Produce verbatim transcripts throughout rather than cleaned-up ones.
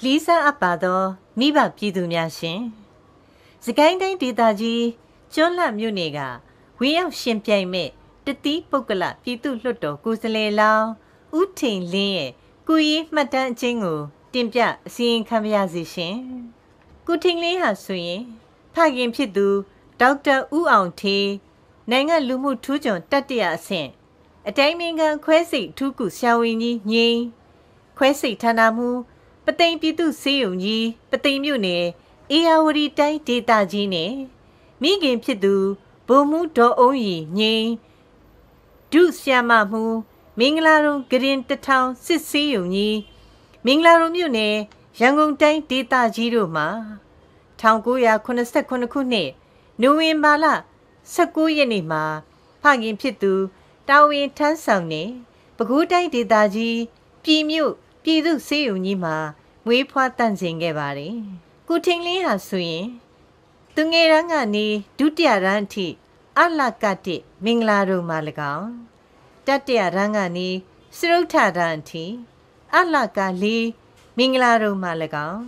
လေးစားအပ်ပါသောမိဘပြည်သူများရှင်စကိုင်းတိုင်းဒေသကြီးကျွန်းလှမြို့နယ်ကဝင်းရောက်ရှင်ပြိုင်မဲ့တတိပုဂ္ဂလပြည်သူလွှတ်တော်ကိုယ်စားလှယ်လောင်းဦးထိန်လင်းရဲ့ကိုရေးမှတ်တမ်းအချင်းကိုတင်ပြအစီရင်ခံပါရစေရှင်ကိုထိန်လင်းဟာဆိုရင်ဖခင်ဖြစ်သူဒေါက်တာဦးအောင်ထေးနိုင်ငံလူမှုထူးချွန်တတိယအဆင့်အတိုင်းမင်္ဂန်ခွဲစိတ်ထူးကုဆရာဝန်ကြီးငိမ့်ခွဲစိတ်ဌာနမှပသိမ်ပြည်သူစေယုံကြီးပသိမ်မြို့နယ်အေယာဝတီတိုင်းဒေသကြီးနဲ့မိခင်ဖြစ်သူဗိုလ်မှူးဒေါ်အုံးရီငိမ့်ဒုဆရာမမှုမင်္ဂလာရုံဂရင်တထောင်စစ်စေယုံကြီးမင်္ဂလာရုံမြို့နယ်ရန်ကုန်တိုင်းဒေသကြီးတို့မှာ၁၉၇၇ခုနှစ်နိုဝင်ဘာလ၁၉ရက်နေ့မှာဖခင်ဖြစ်သူတာဝန်ထမ်းဆောင်နေပဲခူးတိုင်းဒေသကြီးပြည်မြို့ပြည်သူစေယုံကြီးမှာမွေးဖွားတန့်စင်ခဲ့ပါတယ်။ကိုထိန်လင်းဟာဆိုရင်သူငယ်တန်းကနေဒုတိယတန်းအထိအလကတိမင်္ဂလာရုံမှာ၎င်းတတိယတန်းကနေစရုထတန်းအထိအလကလေးမင်္ဂလာရုံမှာ၎င်း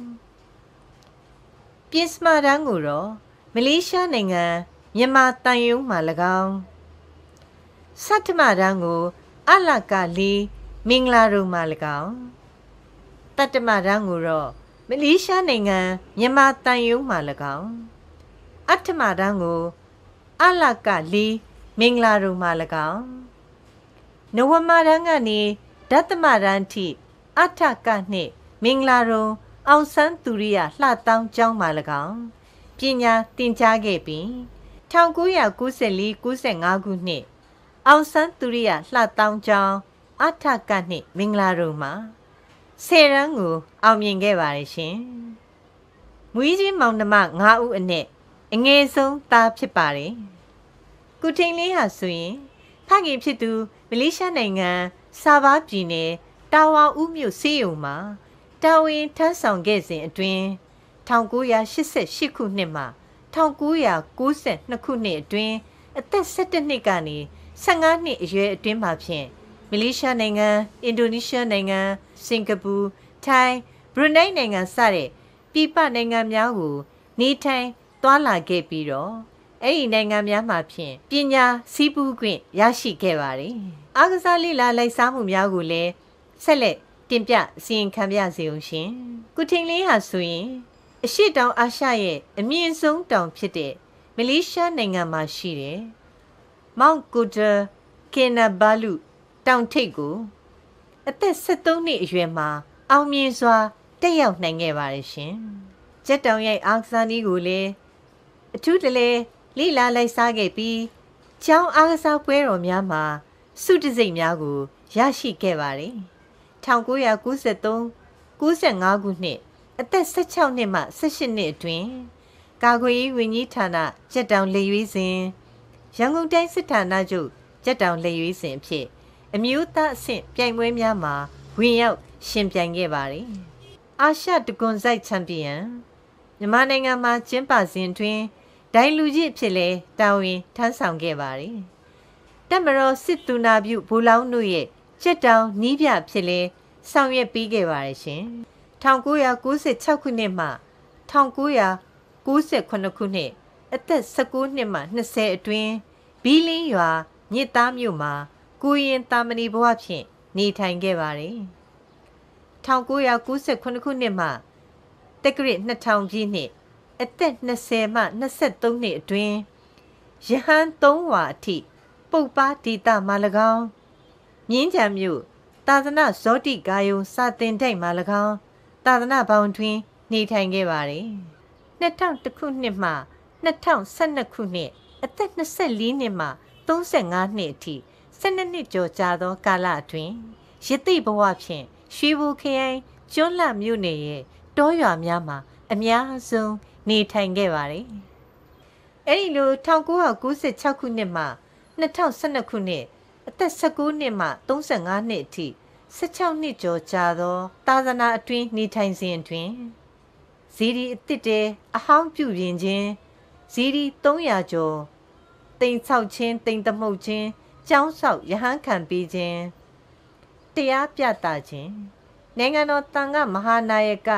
ပြင်စမတန်းကိုတော့မလေးရှားနိုင်ငံမြန်မာတန်ယုံမှာ၎င်းစတ္တမတန်းကိုအလကလေးမင်္ဂလာရုံမှာ၎င်းတတ္တမတန်းကိုတော့မလေးရှားနိုင်ငံမြန်မာတန်ယုံမှာ၎င်းအဋ္ဌမတန်းကိုအလကလေးမင်္ဂလာရုံမှာ၎င်းနဝမတန်းကနေဒသမတန်းထိအထကနှင့်မင်္ဂလာရုံအောင်ဆန်းသူရိယလှတောင်းကျောင်းမှာ၎င်းပညာသင်ကြားခဲ့ပြီး၁၉၉၄ ၉၅ခုနှစ်အောင်ဆန်းသူရိယလှတောင်းကျောင်းအထကနှင့်မင်္ဂလာရုံမှာဆယ်တန်းကိုအောင်မြင်ခဲ့ပါတယ်ရှင်။မွေးချင်းမောင်နှမ၅ဦးအနက်အငယ်ဆုံးသားဖြစ်ပါတယ်။ကိုထိန်လင်းဟာဆိုရင်ဖခင်ဖြစ်သူမလေးရှားနိုင်ငံဆာဘားပြည်နယ်တာဝါဦးမြို့စေယုံမှာတာဝန်ထမ်းဆောင်ခဲ့စဉ်အတွင်း၁၉၈၈ခုနှစ်မှ၁၉၉၂ခုနှစ်အတွင်းအသက်၁၁နှစ်ကနေ၁၅နှစ်အရွယ်အတွင်းမှာဖြင့်မလေးရှားနိုင်ငံအင်ဒိုနီးရှားနိုင်ငံစင်ကာပူထိုင်းဘရူနိုင်းနိုင်ငံစတဲ့ပြည်ပနိုင်ငံများကိုနေထိုင်သွားလာခဲ့ပြီးတော့အဲ့ဒီနိုင်ငံများမှာဖြင့်ပညာစီးပူးခွင့်ရရှိခဲ့ပါတယ်။အားကစားလေ့လာလိုက်စားမှုများကိုလည်းဆက်လက်တင်ပြအစီရင်ခံပါရစေဦးရှင်။ကိုထိန်လင်းဟာဆိုရင်အရှေ့တောင်အာရှရဲ့အမြင့်ဆုံးတောင်ဖြစ်တဲ့မလေးရှားနိုင်ငံမှာရှိတဲ့မောင့်ကိုတာကင်နာဘာလူတောင်ထိပ်ကိုအသက်၁၃နှစ်အရွယ်မှာအောင်မြင်စွာတက်ရောက်နိုင်ခဲ့ပါတယ်ရှင်။ကျက်တောင်ရိုက်အားကစားနည်းကိုလည်းအထူးတလဲလိလာလိုက်စားခဲ့ပြီးကျောင်းအားကစားပွဲတော်များမှာစုတစိမ့်များကိုရရှိခဲ့ပါတယ်။၁၉၉၃ ၉၅ခုနှစ်အသက်၁၆နှစ်မှ၁၈နှစ်အတွင်းကာကွယ်ရေးဝန်ကြီးဌာနကျက်တောင်လက်ရွေးစဉ်ရန်ကုန်တိုင်းစစ်ဌာနချုပ်ကျက်တောင်လက်ရွေးစဉ်အဖြစ်အမျိုးသားအဆင့်ပြိုင်ပွဲများမှာဝင်ရောက်ရှင်ပြိုင်ခဲ့ပါတယ်။အာရှတကွန်စိုက်ချန်ပီယံမြန်မာနိုင်ငံမှာကျင်းပစဉ်တွင်ဒိုင်လူကြီးအဖြစ်လဲတာဝန်ထမ်းဆောင်ခဲ့ပါတယ်။တပ်မတော်စစ်သူနာပြုဗိုလ်လောင်းတို့ရဲ့ကျက်တောင်နီးပြဖြစ်လဲဆောင်ရွက်ပေးခဲ့ပါတယ်ရှင်။၁၉၉၆ခုနှစ်မှ၁၉၉၇ခုနှစ်အသက်၁၉နှစ်မှ၂၀အတွင်းဘီလင်းရွာမြစ်သားမြို့မှာကိုရင်တာမဏီဘဝဖြင့်နေထိုင်ခဲ့ပါတယ်။၁၉၉၇ခုနှစ်မှတက္ကရာ၂၀၀၀ပြည့်နှစ်အသက်၂၀မှ၂၃နှစ်အတွင်းရဟန်းသုံးဝါအထိပုပ္ပါဒေတာမှာ၎င်းမြင်းကြံမြို့သာသနာဇောတိကာယုံစာတင်တိုက်မှာ၎င်းသာသနာပေါင်းတွင်နေထိုင်ခဲ့ပါတယ်။၂၀၀၁ခုနှစ်မှ၂၀၁၂ခုနှစ်အသက်၂၄နှစ်မှ၃၅နှစ်အထိ၁၂နှစ်ကျော်ကြာသောကာလအတွင်းရတိဘဝဖြင့်ရွှေဘိုခရိုင်ကျွန်းလှမြို့နယ်ရဲ့တောရွာများမှာအများဆုံးနေထိုင်ခဲ့ပါတယ်။အဲဒီလို၁၉၉၆ခုနှစ်မှ၂၀၁၂ခုနှစ်အသက်၁၉နှစ်မှ၃၅နှစ်အထိ၁၆နှစ်ကျော်ကြာသောသာသနာအတွင်းနေထိုင်စဉ်အတွင်းဇီဒီအသစ်တဲအဟောင်းပြုပြင်ခြင်းဇီဒီ၃၀၀ကျော်တိမ်ဆောက်ခြင်းတိမ်သမုတ်ခြင်းကျောင်းဆောက်ရဟန်းခံပေးခြင်းတရားပြသခြင်းနိုင်ငံတော်သံဃမဟာနာယက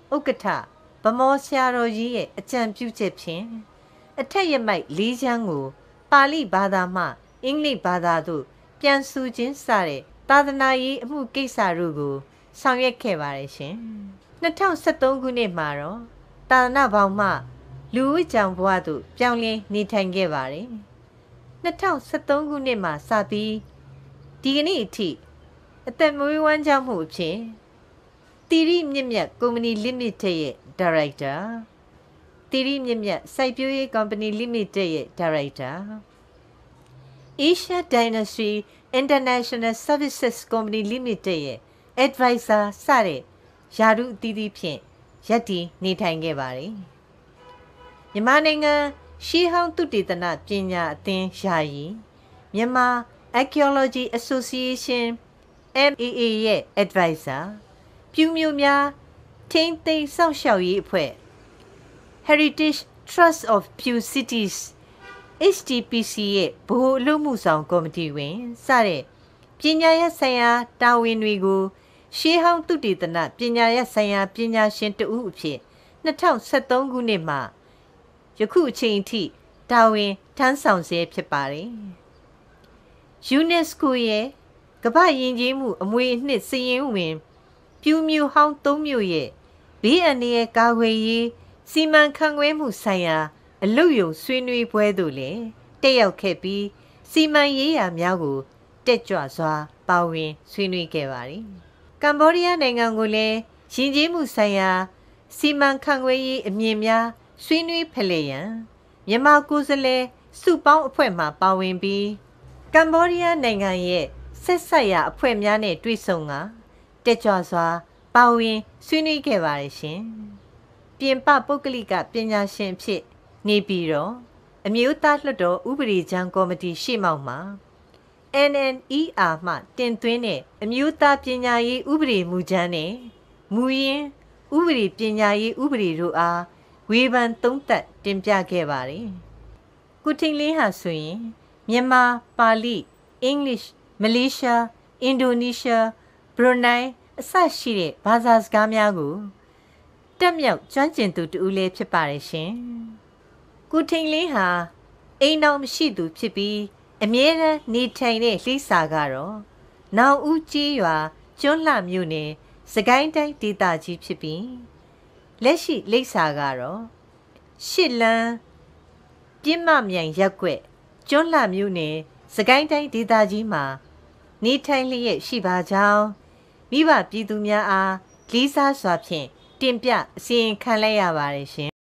ဥက္ကဋ္ဌဗမောဆရာတော်ကြီးရဲ့အကြံပြုချက်ဖြင့်အထက်ရမိုက်လေးချမ်းကိုပါဠိဘာသာမှအင်္ဂလိပ်ဘာသာသို့ပြန်ဆိုခြင်းစတဲ့သာသနာရေးအမှုကိစ္စတို့ကိုဆောင်ရွက်ခဲ့ပါတယ်ရှင်။၂၀၁၃ခုနှစ်မှာတော့သာသနာပေါင်းမှလူဝိကြောင်ဘဝသို့ပြောင်းလဲနေထိုင်ခဲ့ပါတယ်။၂၀၁၃ခုနှစ်မှာစပြီးဒီကနေ့အထိအသက်မွေးဝမ်းကြောင်းမှုအဖြစ်တီရီမြင့်မြတ်ကုမ္ပဏီ Limited ရဲ့ဒါရိုက်တာတီရီမြင့်မြတ်စိုက်ပျိုးရေးကုမ္ပဏီ Limited ရဲ့ဒါရိုက်တာ Asia Dynasty International Services Company Limited ရဲ့ Advisor စတဲ့ယာရုအသီးသီးဖြင့်ရပ်တည်နေထိုင်ခဲ့ပါတယ်။မြန်မာနိုင်ငံရှေးဟောင်းသုတေသနပညာအသင်းယာယီမြန်မာ Archaeology Association အမ် အေ အေ ရဲ့ Advisor ပြူမျိုးများထိန်းသိမ်းစောင့်ရှောက်ရေးအဖွဲ့ Heritage Trust of Pew Cities เอช ที พี ซี ရဲ့ဗဟိုအလုပ်မှုဆောင်ကော်မတီဝင်စတဲ့ပညာရပ်ဆိုင်ရာတာဝန်တွေကိုရှေးဟောင်းသုတေသနပညာရပ်ဆိုင်ရာပညာရှင်တဦးအဖြစ်၂၀၁၃ခုနှစ်မှာယခုအချိန်အထိတာဝန်ထမ်းဆောင်ဆဲဖြစ်ပါတယ်။ UNESCO ရဲ့ကမ္ဘာ့ယဉ်ကျေးမှုအမွေအနှစ်စာရင်းဝင်ပြူမျိုးဟောင်းသုံးမျိုးရဲ့ဘေးအန္တရာယ်ကာကွယ်ရေးစီမံခန့်ခွဲမှုဆိုင်ရာအလုပ်ရုံဆွေးနွေးပွဲသို့လည်းတက်ရောက်ခဲ့ပြီးစီမံရေးရာများကိုတက်ကြွစွာပါဝင်ဆွေးနွေးခဲ့ပါတယ်။ကမ္ဘောဒီးယားနိုင်ငံကိုလည်းယဉ်ကျေးမှုဆိုင်ရာစီမံခန့်ခွဲရေးအမြင်များဆွေးနွေးဖလှယ်ရန်မြန်မာကိုယ်စားလှယ်စုပေါင်းအဖွဲ့မှပါဝင်ပြီးကမ္ဘောဒီးယားနိုင်ငံရဲ့ဆက်ဆက်ရာအဖွဲ့များနဲ့တွေ့ဆုံကတက်ကြွစွာပါဝင်ဆွေးနွေးခဲ့ပါတယ်ရှင်။ပြင်ပပုဂ္ဂလိကပညာရှင်ဖြစ်နေပြီးတော့အမျိုးသားလွှတ်တော်ဥပဒေကြမ်းကော်မတီရှေ့မှောက်မှာ အန် အန် အီ အာ မှတင်သွင်းတဲ့အမျိုးသားပညာရေးဥပဒေမူကြမ်းနဲ့မူရင်းဥပဒေပညာရေးဥပဒေတို့အားဝေဖန်သုံးသပ်တင်ပြခဲ့ပါတယ်။ကိုထိန်လင်းဟာဆိုရင်မြန်မာပါဠိအင်္ဂလိပ်မလေးရှားအင်ဒိုနီးရှားဘရူနိုင်းအစရှိတဲ့ဘာသာစကားများကိုတက်မြောက်ကျွမ်းကျင်သူတူလည်းဖြစ်ပါတယ်ရှင်။ကိုထိန်လင်းဟာအိမ်တော်မရှိသူဖြစ်ပြီးအမြဲတမ်းနေထိုင်တဲ့လှိစာကတော့နောင်ဦးကြီးရွာကျွန်းလှမြို့နယ်စကိုင်းတိုင်းဒေသကြီးဖြစ်ပြီးလက်ရှိလိပ်စာကတော့ရှစ်လန်းပြင်းမမြိုင်ရက်ကွက်ကျွန်းလှမြို့နယ်စကိုင်းတိုင်းဒေသကြီးမှာနေထိုင်လျက်ရှိပါကြောင်းမိဘပြည်သူများအားလေးစားစွာဖြင့်တင်ပြအစီရင်ခံလိုက်ရပါတယ်ရှင်